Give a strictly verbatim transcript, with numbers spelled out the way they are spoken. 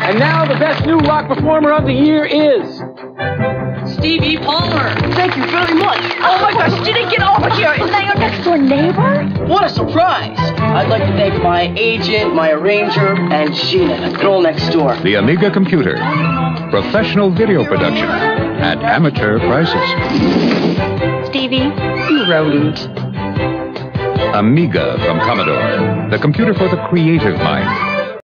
And now the best new rock performer of the year is... Stevie Palmer. Thank you very much. Oh my gosh, did it get over here? Isn't that your next door neighbor? What a surprise. I'd like to thank my agent, my arranger, and Sheena, the girl next door. The Amiga computer. Professional video production at amateur prices. Stevie, you rodent. Amiga from Commodore. The computer for the creative mind.